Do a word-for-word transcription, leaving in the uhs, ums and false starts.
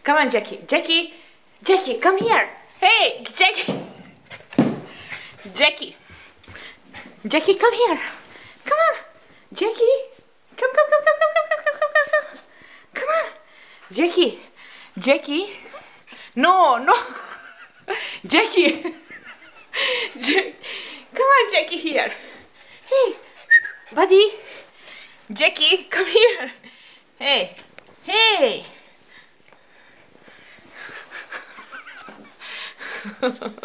Come on, Jackie. Jackie. Jackie, come here. Hey, Jackie. Jackie. Jackie, come here. Come on. Jackie. Come, come, come, come, come, come, come, come, come, come. Come on. Jackie. Jackie. No, no. Jackie. Ja- come on, Jackie, here. Hey, buddy. Jackie, come here. Hey. Hey.